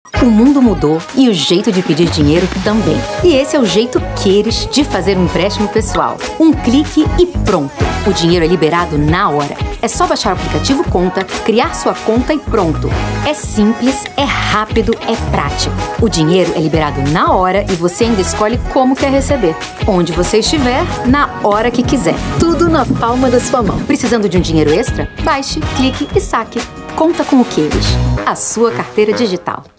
O mundo mudou e o jeito de pedir dinheiro também. E esse é o jeito Keres de fazer um empréstimo pessoal. Um clique e pronto. O dinheiro é liberado na hora. É só baixar o aplicativo Conta, criar sua conta e pronto. É simples, é rápido, é prático. O dinheiro é liberado na hora e você ainda escolhe como quer receber. Onde você estiver, na hora que quiser. Tudo na palma da sua mão. Precisando de um dinheiro extra? Baixe, clique e saque. Conta com o Keres, a sua carteira digital.